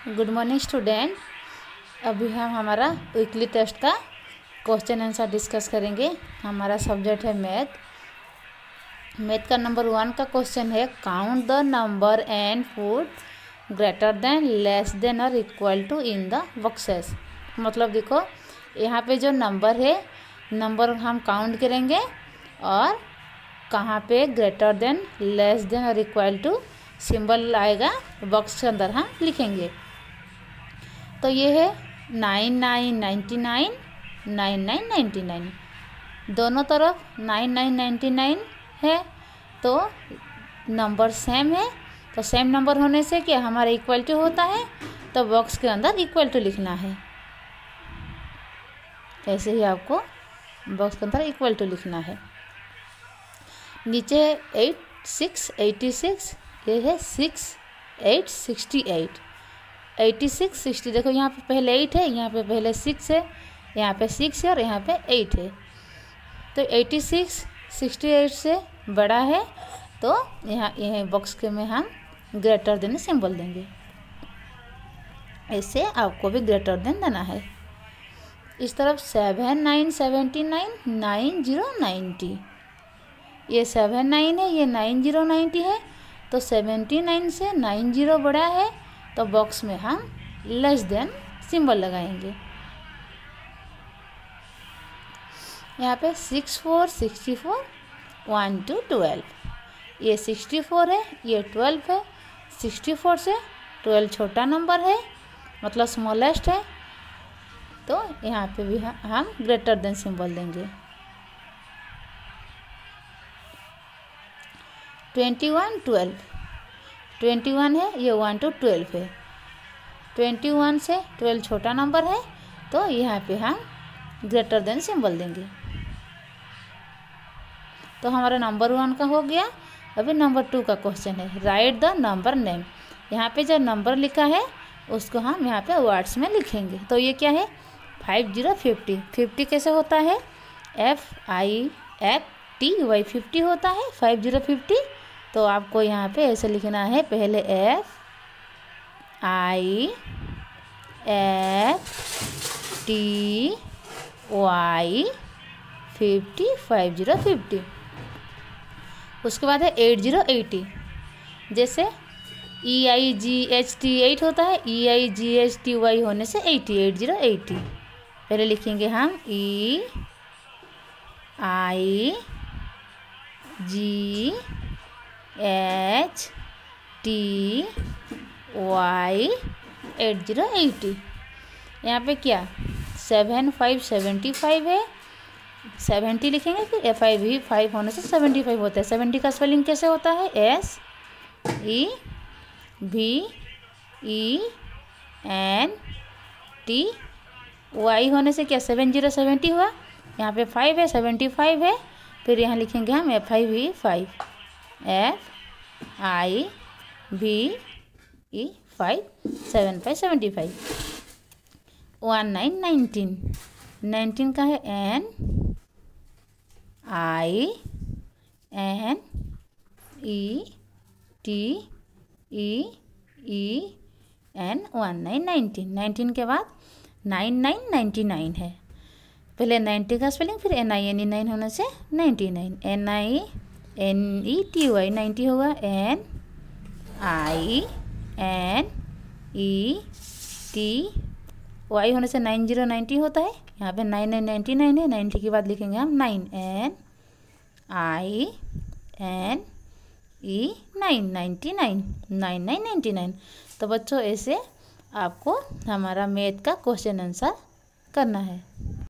Good morning student. अभी हम हमारा वीकली टेस्ट का क्वेश्चन आंसर डिस्कस करेंगे। हमारा सब्जेक्ट है मैथ का नंबर 1 का क्वेश्चन है count the number and put greater than less than और equal to in the boxes. मतलब देखो यहाँ पे जो नंबर है, नंबर हम काउंट करेंगे और कहाँ पे ग्रेटर देन लेस देन और इक्वल टू सिंबल आएगा बॉक्स के अंदर हम लिखेंगे। तो ये है 9999 9999, दोनों तरफ 9999 है। तो नंबर सेम है, तो सेम नंबर होने से क्या हमारा इक्वल टू होता है, तो बॉक्स के अंदर इक्वल टू लिखना है। ऐसे ही आपको बॉक्स के अंदर इक्वल टू लिखना है। नीचे है 86 86, ये है 6 8 68 86 60। देखो यहाँ पे पहले 8 है, यहाँ पे पहले 6 है, यहाँ पे 6 है और यहाँ पे 8 है। तो 86 68 से बड़ा है, तो यहाँ बॉक्स के में हम ग्रेटर देन सिंबल देंगे। ऐसे आपको भी ग्रेटर देन देना है। इस तरफ 7 9 79 90 90, ये 7 9 है, ये 90 90 है। तो 79 से 90 बड़ा है, तो बॉक्स में हम लेस देन सिंबल लगाएंगे। यहाँ पे 6 4 64 1 2 12, ये 64 है, ये 12 है। 64 से 12 छोटा नंबर है, मतलब स्मॉलेस्ट है, तो यहाँ पे भी हम ग्रेटर देन सिंबल देंगे। 21 12, 21 है, ये 1 to 12 है। 21 से 12 छोटा नंबर है, तो यहाँ पे हम ग्रेटर देन सिंबल देंगे। तो हमारा नंबर 1 का हो गया। अभी नंबर 2 का क्वेश्चन है राइट द नंबर नेम। यहाँ पे जो नंबर लिखा है उसको हम यहाँ पे वर्ड्स में लिखेंगे। तो ये क्या है 50 50 कैसे होता है FIFTY 50 होता है 50 50। तो आपको यहाँ पे ऐसे लिखना है, पहले FIFTY 50 50। उसके बाद है 80 80, जैसे EIGHT 8 होता है, EIGHTY होने से 80 80 80। पहले लिखेंगे हम EIGHTY 80 80। यहाँ पे क्या 7 5 75 है, 70 लिखेंगे, फिर FIV 5 होने से 75 होता है। 70 का स्पेलिंग कैसे होता है SEVENTY होने से क्या 70 70 हुआ। यहाँ पे 5 है, 75 है, फिर यहाँ लिखेंगे हम FIV 5 FIVE 5 7 5 75। 19 19, 19 का है NINETE 19 19। 19 के बाद 99 है, पहले 90 का स्पेलिंग, फिर NINE होने से 99 NINETY 90 होगा NINETY होने से 90 90 होता है। यहाँ पे 99 है, 90 के बाद लिखेंगे हम 9 99 99। तो बच्चों ऐसे आपको हमारा मैथ का क्वेश्चन आंसर करना है।